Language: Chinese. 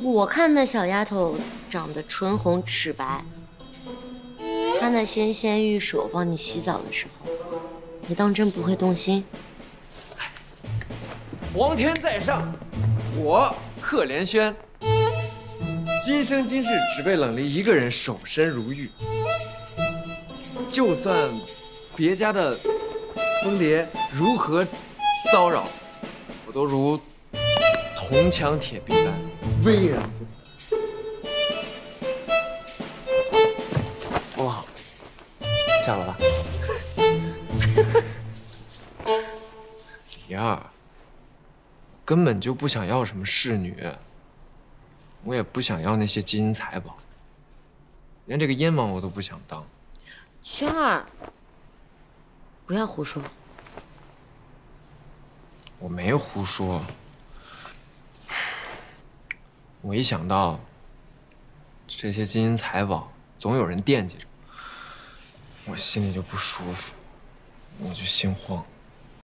我看那小丫头长得唇红齿白，她那纤纤玉手帮你洗澡的时候，你当真不会动心？ 皇天在上，我赫连轩，今生今世只为冷离一个人守身如玉。就算别家的风蝶如何骚扰，我都如铜墙铁壁般巍然不动。哇，下楼了。李二，根本就不想要什么侍女，我也不想要那些金银财宝，连这个燕王我都不想当。 轩儿，不要胡说。 我没胡说，我一想到这些金银财宝总有人惦记着，我心里就不舒服，我就心慌。